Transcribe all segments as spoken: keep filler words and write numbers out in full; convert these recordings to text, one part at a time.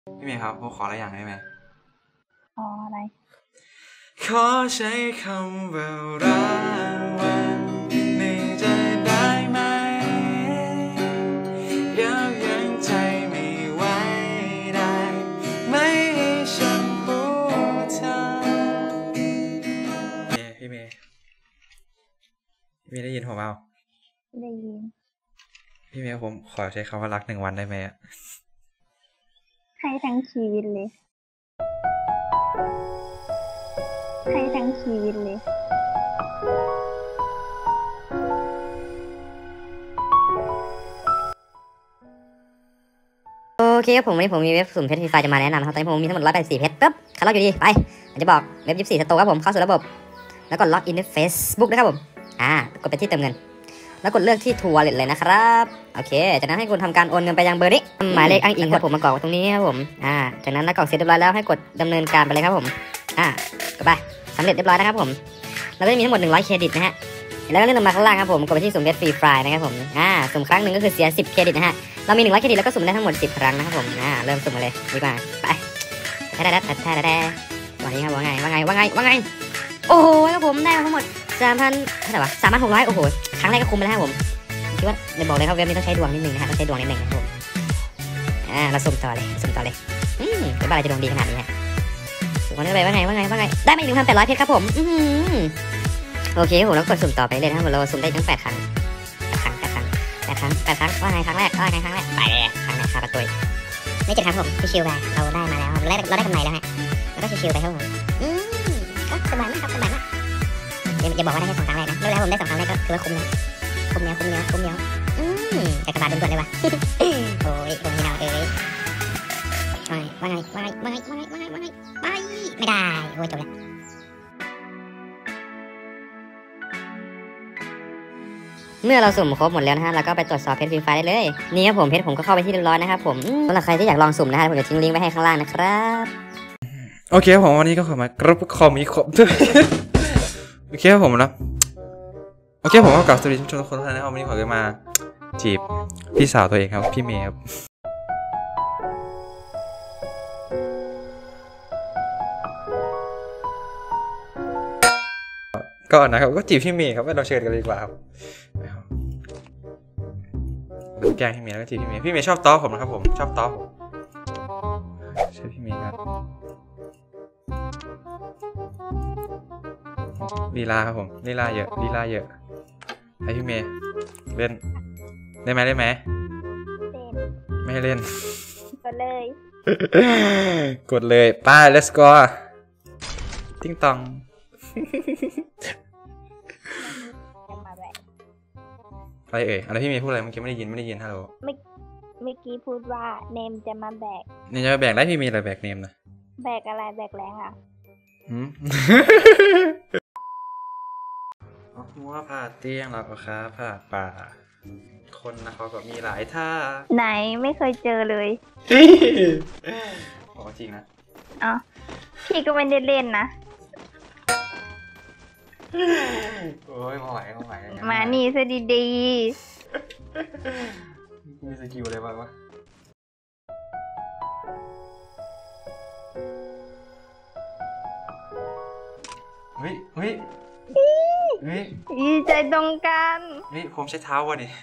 พี่เมย์ครับผมขออะไรอย่างได้ไหมอ๋ออะไรขอใช้คำว่ารักวันนี้จะได้ไหมยังยังใจไม่ไหวได้ไม่ให้ฉันพูดเธอพี่เมย์พี่เมย์ได้ยินผมเปล่าได้ยินพี่เมย์ผมขอใช้คำว่ารักหนึ่งวันได้ไหมอะให้ทั้งชีวิตเลยให้ทั้งชีวิตเลยโอเคครับผมวันนี้ผมมีเว็บสุ่มเพชรฟรีไฟจะมาแนะนำครับตอนนี้ผมมีทั้งหมดหนึ่งร้อยแปดสิบสี่เพชรปุ๊บคัดล็อกอยู่ดีไปผมจะบอกเว็บยี่สิบสี่สโตร์ครับผมเข้าสู่ระบบแล้วกดล็อกอินใน Facebook นะครับผมอ่ากดไปที่เติมเงินแล้วกดเลือกที่ทัวร์เลยนะครับโอเคจากนั้นให้คุณทำการโอนเงินไปยังเบอร์นี้หมายเลขอ้างอิงครับผมมากรอกตรงนี้ครับผมอ่าจากนั้นกรอกเสร็จเรียบร้อยแล้วให้กดดำเนินการไปเลยครับผมอ่ากดไปสำเร็จเรียบร้อยนะครับผมแล้วก็จะมีทั้งหมดหนึ่งร้อยเครดิตนะฮะแล้วก็เลื่อนลงมาข้างล่างครับผมกดไปที่สุ่มเพชรฟรีไฟนะครับผมอ่าสุ่มครั้งหนึ่งก็คือเสียสิบเครดิตนะฮะเรามีหนึ่งร้อยเครดิตแล้วก็สุ่มได้ทั้งหมดสิบครั้งนะครับผมอ่าเริ่มสุ่มมาเลยดีกว่าไปแท้แท้แท้แท้แท้วันนี้ครับว่าไงว่าไงว่าไงว่าไงโอ้โหครับผมได้ทั้งหมดสามพันเท่าไหร่วะสามพันหกร้อยโอ้โหครั้งแรกก็คุ้มไปแล้วครับผมคิดว่าเดี๋ยวบอกเลยครับเว็บนี้ต้องใช้ดวงนิดนึงนะฮะต้องใช้ดวงนิดนึงนะครับผมอ่าเราสุ่มต่อเลยสุ่มต่อเลยอืมเป็นบ้าอะไรจะดวงดีขนาดนี้ฮะสุ่มกันไปว่าไงว่าไงว่าไงได้มาอีกหนึ่งพันแปดร้อยเพชรครับผมอือโอเคผมแล้วกดสุ่มต่อไปเลยนะครับเราสุ่มได้ทั้งแปดครั้งแปดครั้งแปดครั้งแปดครั้งแปดครั้งว่าไงครั้งแรกว่าไงครั้งแรกไปเลยครั้งแรกคาประตูได้เจ็ดครั้งผมชิวๆไปเราได้มาแล้วเราได้เราได้กำไรแล้วฮะแล้วก็ชิวๆไปครับผมอืมก็สบายมากครับสบายมากอย่าบอกว่าได้แค่สองครั้งแรกนะไม่เป็นไรผมได้สองครั้งแรกก็ถือว่าคุ้มแล้วคุ้มแล้วคุ้มแล้วคุ้มแล้วอืมแต่กระบาดด่วนๆเลยว่ะโอ้ยผมนี่เราเอ้ยว่าไงว่าไงว่าไงว่าไงว่าไงว่าไงว่าไงไม่ได้โอ้ยจบแล้วเมื่อเราสุ่มครบหมดแล้วนะฮะเราก็ไปตรวจสอบเพชรฟรีไฟได้เลยนี่ครับผมเพชรผมก็เข้าไปที่เรียบร้อยนะครับผมสำหรับใครที่อยากลองสุ่มนะฮะผมจะทิ้งลิงก์ไว้ให้ข้างล่างนะครับโอเคผมวันนี้ก็ขอมากรุ๊ปคอมมีครบโอเคผมนะโอเคผมก็กลับสวัสดีทุกคนทุกท่านนะครับวันนี้ขอจะมาจีบพี่สาวตัวเองครับพี่เมย์ครับก็นะครับก็จีบพี่เมย์ครับเราเชิญกันเลยดีกว่าครับแกล้งพี่เมย์แล้วก็จีบพี่เมย์พี่เมย์ชอบต้อผมนะครับผมชอบต้อผมใช่พี่เมย์ครับลีลาครับผมลีลาเยอะลีลาเยอะให้พี่เมย์เล่นได้ไหมได้ไหมไม่ให้เล่นกดเลยกดเลยไป let's go ติ้งตองอะไรเอ่ยอะไรพี่เมย์พูดอะไรเมื่อกี้ไม่ได้ยินไม่ได้ยินฮัลโหลเมื่อเมื่อกี้พูดว่าเนมจะมาแบกเนมจะมาแบกได้พี่เมย์อะไรแบกเนมนะแบกอะไรแบกแรงอ่ะหืมหัวผ่าเตียงเราก็ขาผ่าป่าคนนะเขาก็มีหลายท่าไหนไม่เคยเจอเลยบอกจริงนะอ๋อพี่ก็ไม่ได้เล่นนะโอ้ยมาไหวมาไหวมานี่ซะดีๆมีสกิลอะไรบ้างวะเฮ้ยเฮ้ยเฮ้ยดีใจตรงกันเฮ้ยผมใช้เท้าวะนี่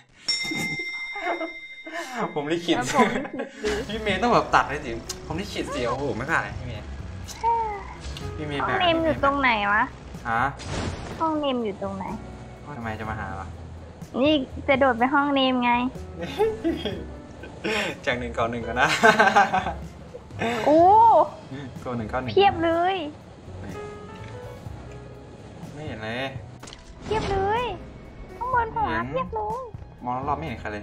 ผมลิขิตพี่เมย์ต้องแบบตัดเลยสิผมลิขิตเสียวโอ้โหไม่ผ่านพี่เมย์พี่เมย์แบบห้องเนมอยู่ตรงไหนวะฮะห้องเนมอยู่ตรงไหนทำไมจะมาหาวะนี่จะโดดไปห้องเนมไงจากหนึ่งก่อนหนึ่งก่อนนะโอ้ตัวหนึ่งก้อนหนึ่งเพียบเลยไม่เห็นเลยเพียบเลยข้างบนหัวเพียบเลยมองรอบไม่เห็นใครเลย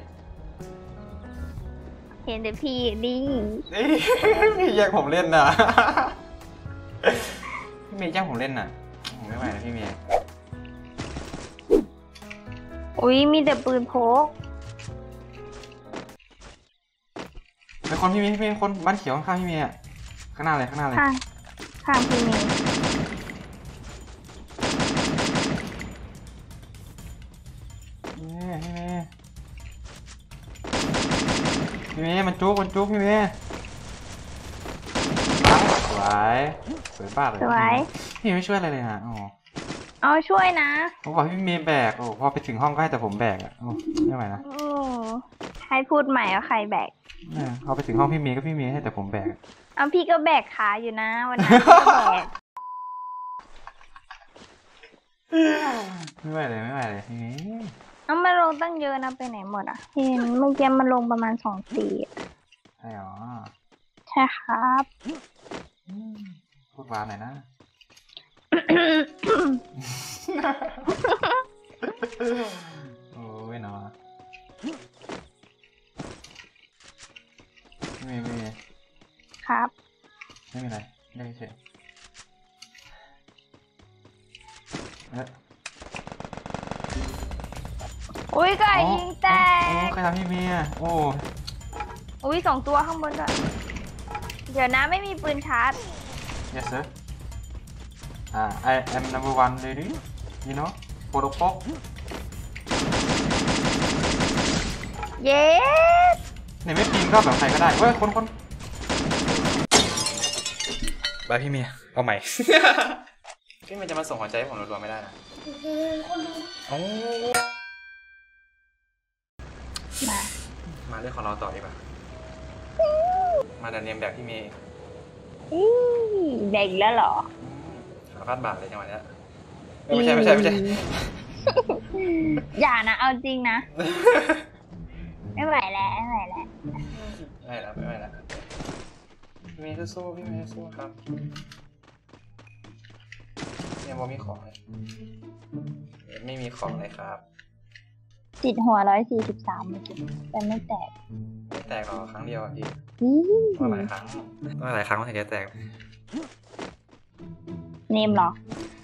เห็นแต่พี่ดิพี่แย่งผมเล่นน่ะพี่เมย์แย่งผมเล่นน่ะผมไม่ไหวนะพี่เมย์อุ้ยมีแต่ปืนพกเป็นคนพี่เมย์พี่เมย์คนบ้านเขียวข้างพี่เมย์อ่ะข้างหน้าเลยข้างหน้าเลยข้างข้างพี่เมย์พี่เมย์พี่เมย์มันจุกมันจุกพี่เมย์วยสวยป้าเลยสวยพี่ไม่ช่วยอะไรเลยอ่ะโอ้เอาช่วยนะผมบอกพี่เมย์แบกโอ้พอไปถึงห้องก็ให้แต่ผมแบกอ่ะโอ้ไม่ไหวนะโอ้ให้พูดใหม่ว่าใครแบกเนี่ยพอไปถึงห้องพี่เมย์ก็พี่เมย์ให้แต่ผมแบกเอาพี่ก็แบกขาอยู่นะวันนั้นพี่ก็แบกไม่ไหวเลยไม่ไหวเลยพี่เมย์เอามาลงตั้งเยอะนะไปไหนหมดอ่ะเห็นเมื่อกี้มันลงประมาณสองสี่ใช่หรอใช่ครับอืมพูดหวานหน่อยนะ โอ้ยเนาะไม่มีไม่มีครับไม่มีอะไรได้เฉยเอ๊ะอุ้ยไก่ยิงแตโอ้กใครทำพี่เมียโอ้อุ้ยสองตัวข้างบนด้วยเดี๋ยวนะไม่มีปืนชาร์จ yes sir อ่า I am number one lady you know for the pop เย้เนี่ยไม่ปีนก็แบบใครก็ได้เว้ยคนคนบายพี่เมียเอาใหม่ พี่เมียจะมาส่งหัวใจให้ผมรัวๆไม่ได้นะโอ้มามาเรื่องของเราต่อดีกว่ามาดันเนียมแบบพี่เมย์อีแบกแล้วเหรอสารพัดบาทเลยจังหวะนี้ไม่ใช่ไม่ใช่ไม่ใช่อย่านะเอาจริงนะ ไม่ไหวแล้วไม่ไหวแล้วไม่แล้วไม่ไม่แล้วพี่เมย์สู้ๆพี่เมย์สู้ครับเนี่ยบอมีของเลยไม่มีของเลยครับจิตหัวร้อยสี่สิบสามแต่ไม่แตกไม่แตกหรอกครั้งเดียวอ่ะพี่อีต้องหลายครั้งต้องหลายครั้งมันถึงจะแตกเนมเหรอ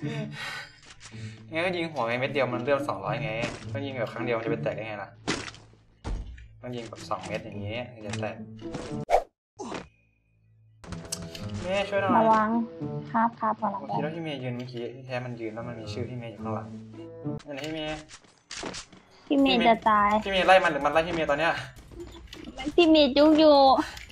งั้นก็ยิงหัวไงเม็ดเดียวมันเลือดสองร้อยไงก็ยิงแบบครั้งเดียวมันจะไปแตกได้ไงล่ะต้องยิงแบบสองเม็ดอย่างนี้ถึงจะแตกเมย์ช่วยหน่อยระวังครับครับระวังผมคิดว่าพี่เมย์ยืนเมื่อกี้ที่แท้มันยืนแล้วมันมีชื่อพี่เมย์อยู่ข้างหลังอันนี้พี่เมย์พี่เมย์จะตายพี่เมย์ไล่มันหรือมันไล่พี่เมย์ตอนเนี้ยพี่เมย์จุกอยู่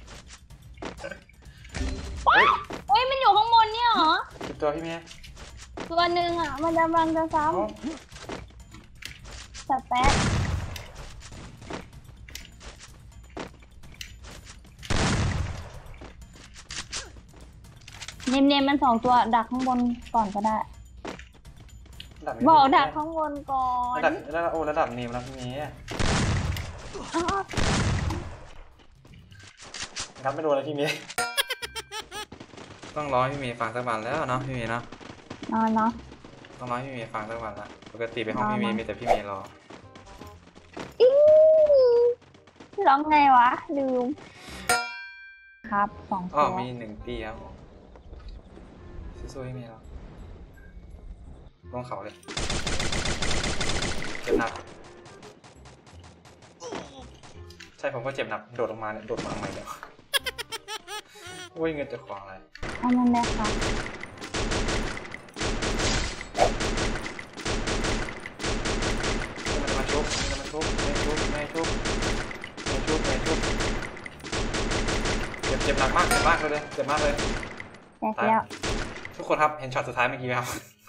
ว้ายโอ้ยมันอยู่ข้างบนเนี่ยเหรอคิดตัวพี่เมย์ตัวหนึ่งอ่ะมันกำลังจะซ้โอ้ำสแป๊ะเนมเนมมันสองตัวดักข้างบนก่อนก็ได้ระดับบอกดักข้างบนก่อนระดับระดับโอ้ระดับนิวนะพี่เมย์อ้าวงัดไม่โดนเลยพี่เมย์ต้องรอพี่เมย์ฟังสักวันแล้วเนาะพี่เมย์เนาะนอนเนาะต้องรอพี่เมย์ฟังสักวันละปกติไปห้องพี่เมย์มีแต่พี่เมย์รออิ๊งร้องไงวะลืมครับสองอ๋อตัวมีหนึ่งตีครับผมสู้ๆพี่เมย์รอลงเขาเลยเจ็บหนักใช่ผมก็เจ็บหนักโดดลงมาเนี่ยโดดมาทำไมเนี่ยโอ้ยเงินจะของอะไรเอามันได้ครับมันจะมาชุบมันจะมาชุบไม่ชุบไม่ชุบไม่ชุบไม่ชุบเจ็บเจ็บหนักมากเจ็บมากเลยเจ็บมากเลยแตกแล้วทุกคนครับเห็นช็อตสุดท้ายเมื่อกี้ไหมครับ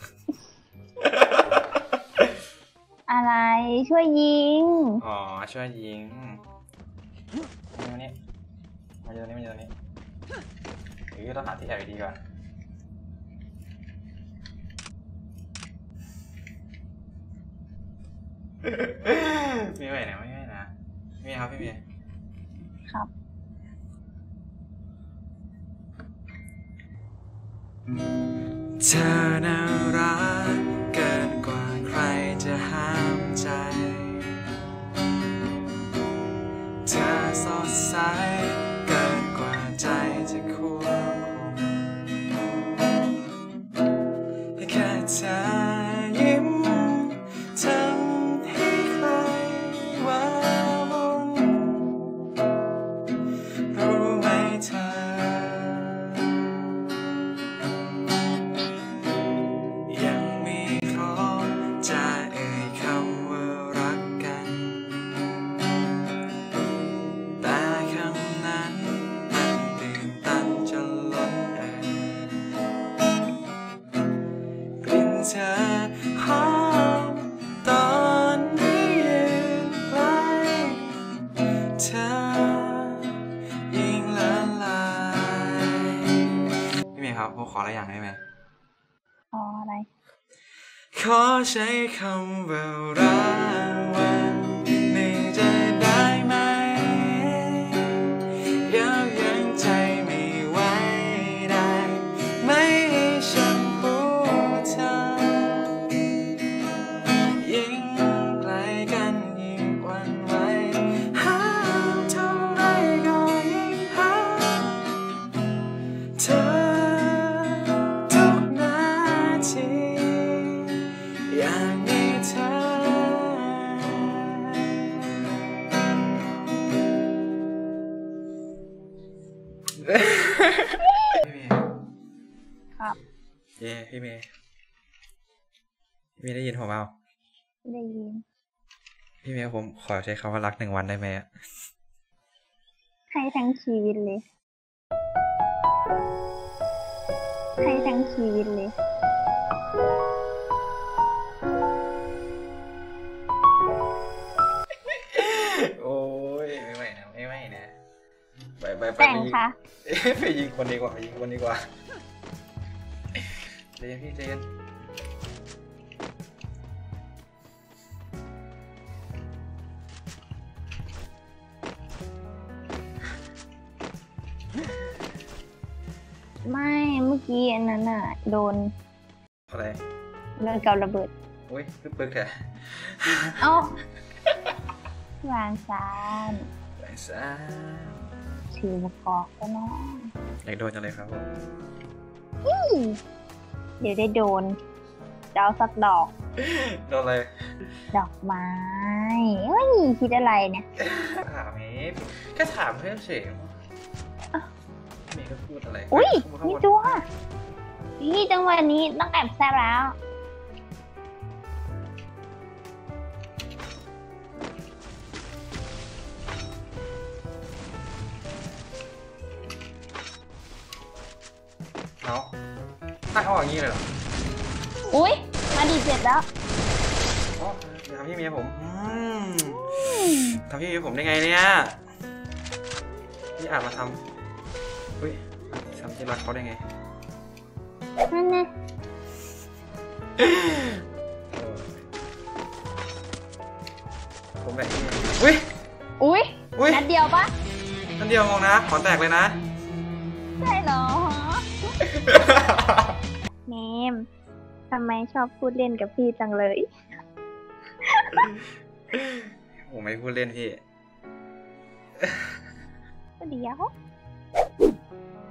อะไรช่วยยิงอ๋อช่วยยิงมานี่มาอยู่ตรงนี้มาอยู่ตรงนี้หรือต้องหาที่แอบดีก่อนไม่ไหวนะไม่ไหวนะมีครับพี่เมย์ครับเธอน่ารักเกินกว่าใครจะห้ามใจเธอสดใสเกินกว่าใจจะควบคุมแค่เธอยิ้มทำให้ใครว้าวุ่นรู้ไหมเธอยังครับผมขออะไรอย่างได้ไหมอ๋ออะไรขอใช้คำว่ารักวันนี้จะได้ไหมยับยั้งใจไม่ไหวได้ไม่ให้ฉันพูดเธอยิ่งไกลกันยิ่งหวั่นไหวห้ามเท่าไรก็ยิ่งหาเธอทุกนาทีอยากมีเธอพี่เมย์ครับเย้พี่เมย์พี่เมย์ได้ยินผมเปล่าได้ยินพี่เมย์ผมขอใช้คำว่ารักหนึ่งวันได้ไหมอะให้ทั้งชีวิตเลย ให้ทั้งชีวิตเลยโอ้ยไม่ไหวนะไม่ไหวนะไปไปไปแต่งค่ะไปยิงคนดีกว่าไปยิงคนดีกว่าเจนพี่เจนไม่เมื่อกี้อันนั้นอ่ะ โดนอะไรโดนกับระเบิดโอ้ยปึ๊กปึ๊กแท้เอ้าวางซานไปซะถือมากอกก็น้องอยากโดนอะไรครับผมเดี๋ยวได้โดนจะเอาสักดอกโดนอะไรดอกไม้เฮ้ยคิดอะไรเนี่ยถามเมย์แค่ถามเพื่อนเฉยเมย์ก็พูดอะไรอุ้ยข้างบนนี่ตัวนี่จังหวะนี้ต้องแอบแซบแล้วเอาตั้งเอาอย่างนี้เลยเหรออุ้ยมาดีเจ็บแล้วอ๋ออย่าทำพี่เมียผมอืมทำพี่เมียผมได้ไงเนี่ยนี่อาจมาทำอุ้ยทำที่รักเขาได้ไงนั่นไงเออผมแบบนี้อุ้ยอุ้ยอุ้ยนัดเดียวปะนั่นเดียวงงนะขอแตกเลยนะใช่เหรอเนมทำไมชอบพูดเล่นกับพี่จังเลยผมไม่ได้พูดเล่นพี่เดี๋ยว